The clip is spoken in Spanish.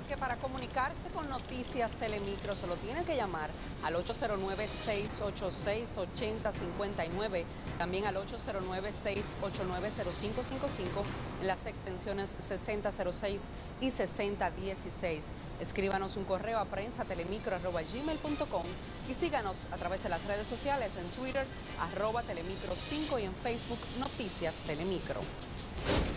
que para comunicarse con Noticias Telemicro solo tienen que llamar al 809-686-8059, también al 809-689-0555 en las extensiones 6006 y 6016. Escríbanos un correo a prensatelemicro@gmail.com y síganos a través de las redes sociales en Twitter @telemicro5 y en Facebook Noticias Telemicro.